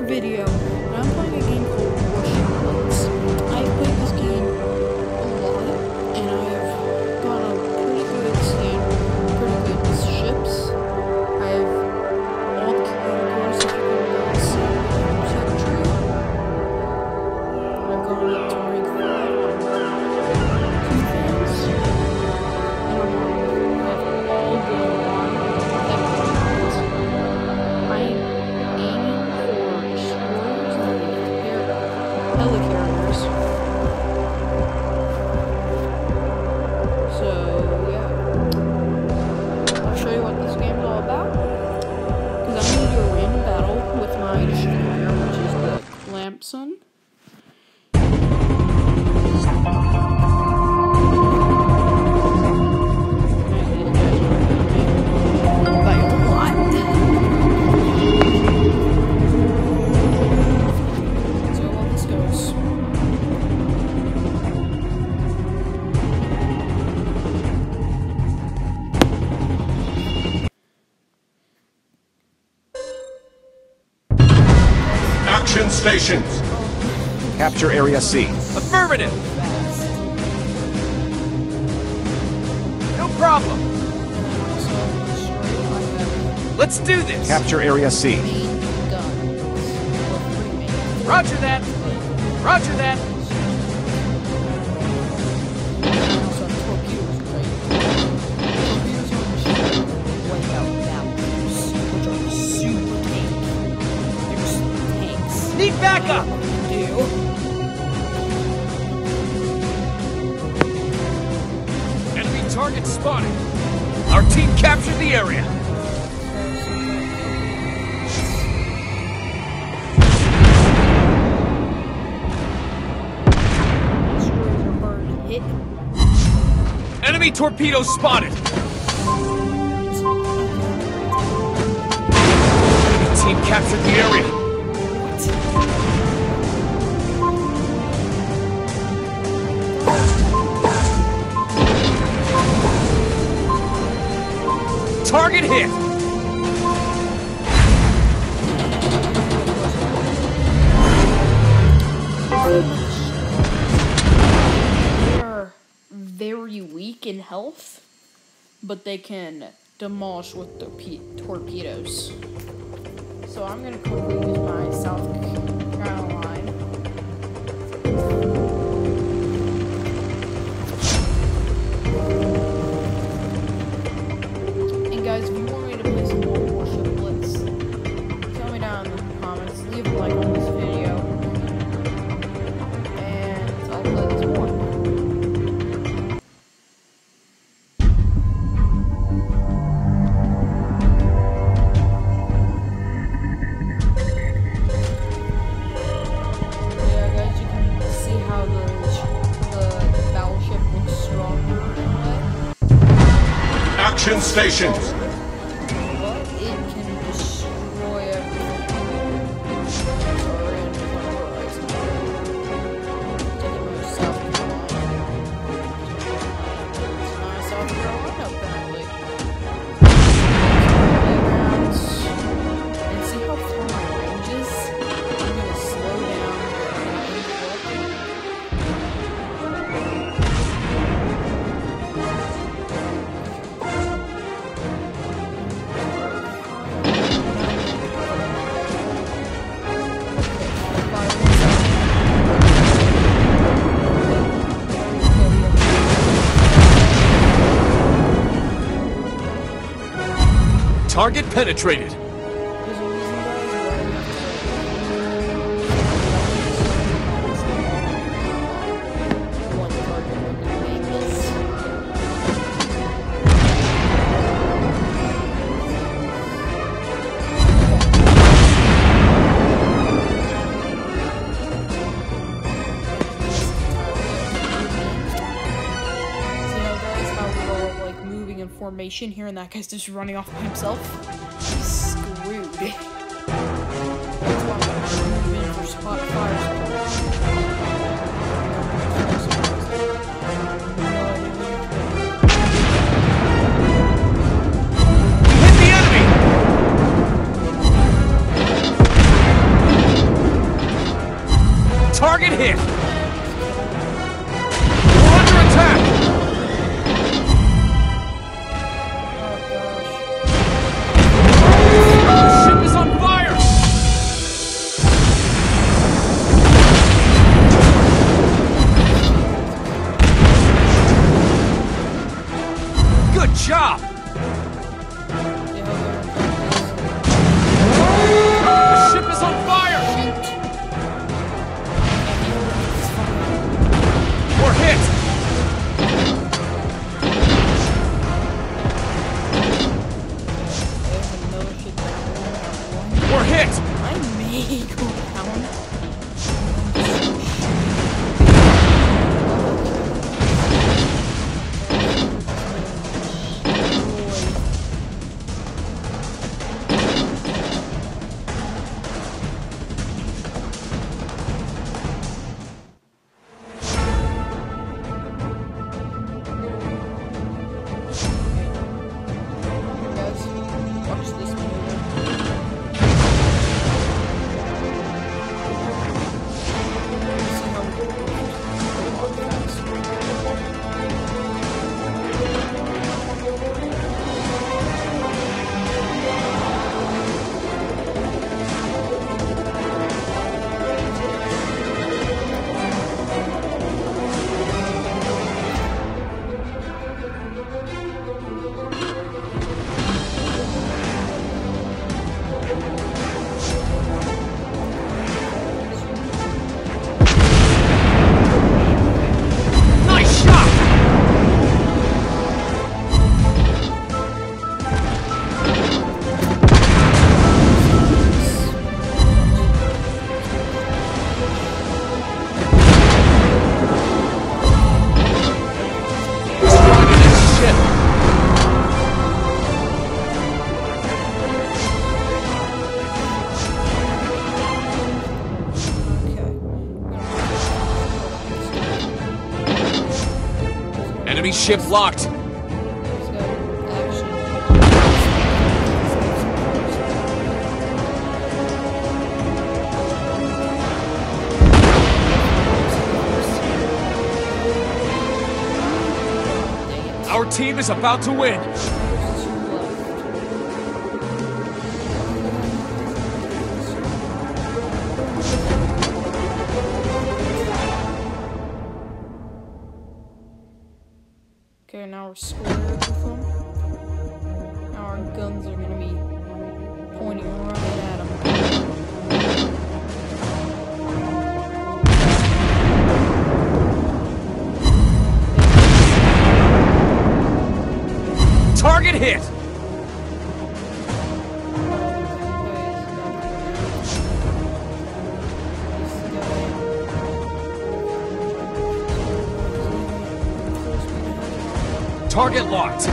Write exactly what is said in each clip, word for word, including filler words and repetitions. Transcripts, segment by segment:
video, and I'm playing a game called Warship Blitz. I've played this game a lot, and I've got a pretty good stand, pretty good ships. I have all the categories if you can really see the tree. I've gone up to rank five on two things, and I'm on level all the line that counts. I am aiming for destroyers and helicarriers. So, yeah. I'll show you what this game is all about. Because I'm going to do a random battle with my destroyer, which is the Lampson. Action stations. Capture Area C. Affirmative! No problem! Let's do this! Capture Area C. Main guns. Well, three main guns. Roger that! Roger that! And also torpedoes, right? Torpedoes are machine wipe out battles, which are super tanky. They're just tanks. Need backup! Do. Enemy target spotted! Our team captured the area! Destroyers are hard to hit. Enemy torpedo spotted! Enemy team captured the area! Target hit! They're very weak in health, but they can demolish with torpe torpedoes. So I'm gonna quickly use my South Carolina line. And guys, if you want me to play some more Warship Blitz, tell me down in the comments. Leave a like on this video, and I'll play this more. Yeah, guys, you can see how the the battleship looks stronger in a way. Action stations. But it can destroy everything. Sorry, I'm just on Horizon. Taking my South Carolina. It's my South Carolina, apparently. Playgrounds. And see how far my range is? I'm gonna slow down and interrupt. Target penetrated! There's a reason, guys, why you have to one target with the Vegas. See how, guys, how we're all like moving in formation here, and that guy's just running off by himself? He's screwed. That's why I'm gonna move in for spot fire. Hit the enemy! Eagle down. Watch this maneuver. See how we walk fast. Nice shot! Target is ship. Okay. Enemy ship locked. Let's go. Action. Dang it. Our team is about to win. There's two left. Okay, now we're square with them. Now our guns are gonna be pointing right at them. Target hit. Target locked.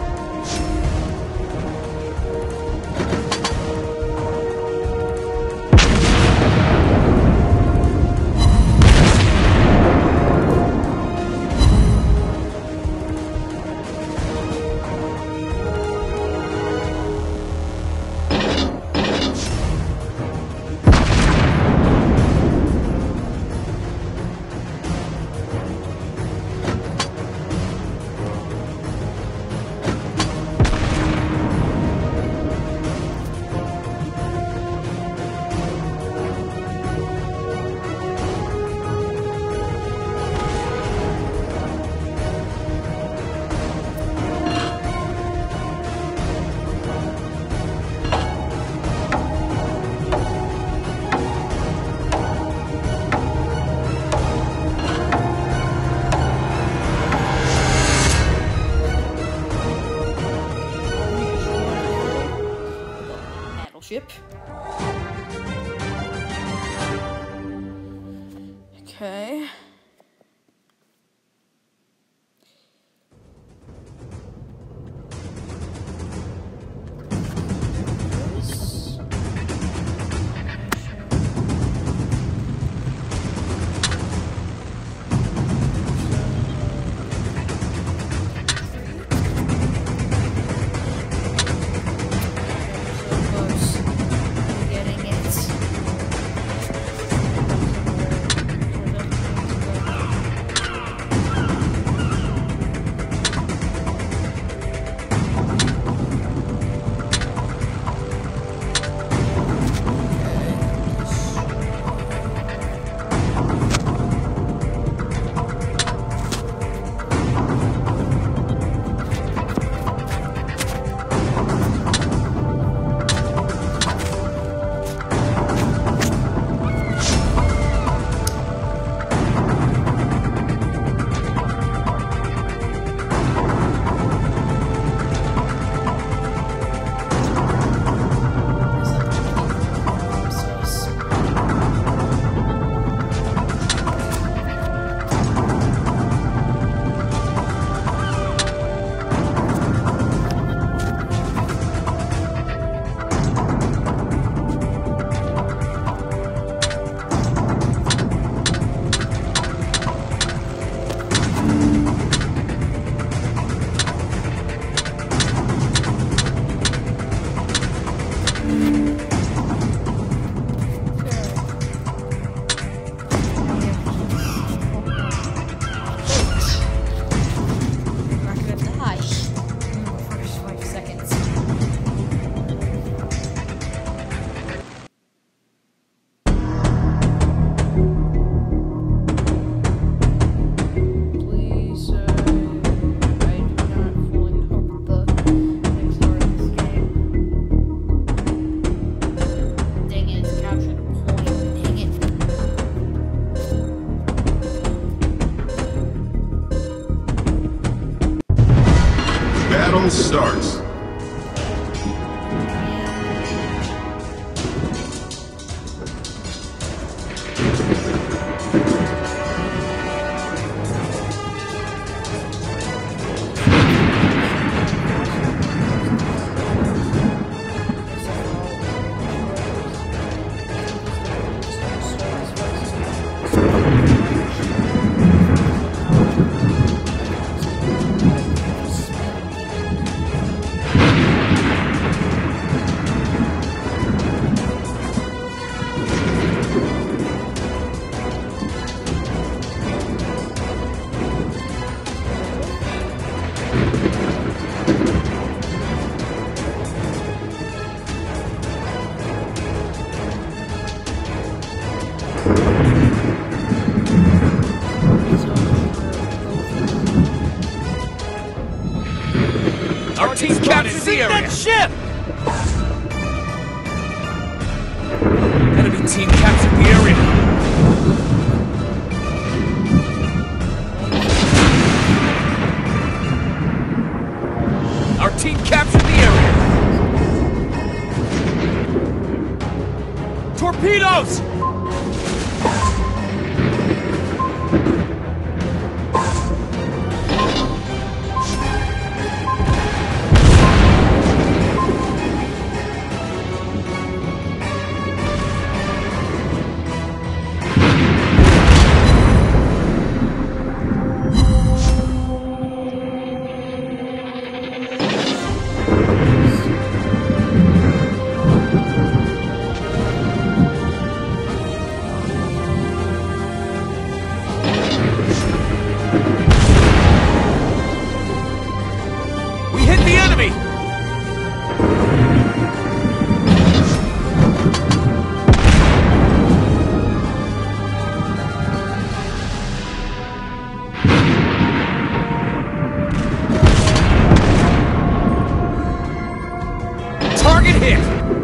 Battleship. Okay. Getting it. Our team captured the area. Ship. Enemy team captured the area. Our team captured the area. Torpedoes! We hit the enemy! Target hit!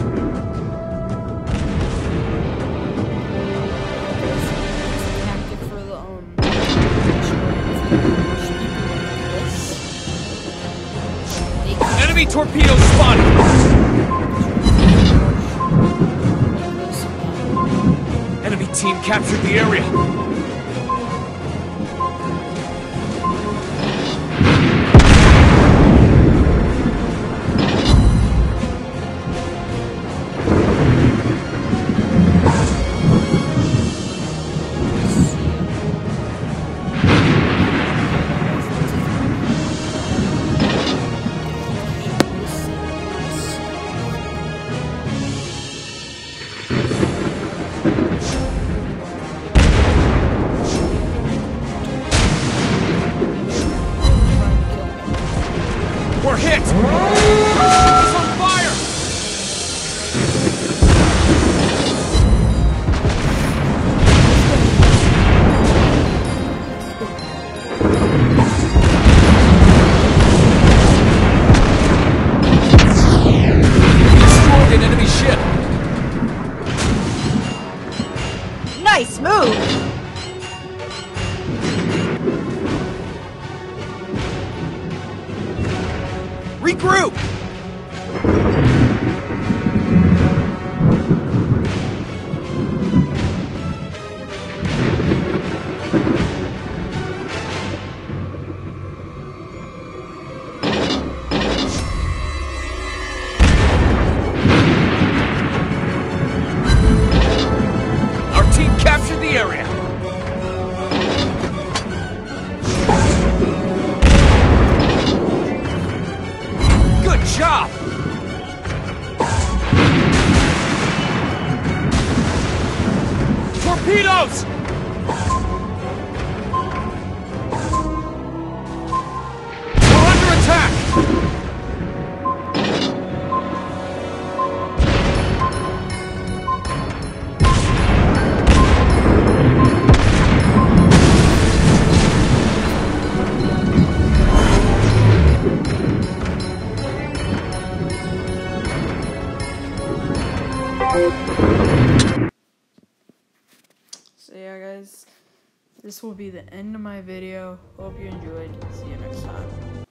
Tactic for the um. Enemy torpedoes spotted! Enemy team captured the area. We're hit! It's on fire! We destroyed an enemy ship! Nice move! Regroup! Our team captured the area. Good job! Torpedoes! We're under attack! So yeah, guys, this will be the end of my video. Hope you enjoyed. See you next time.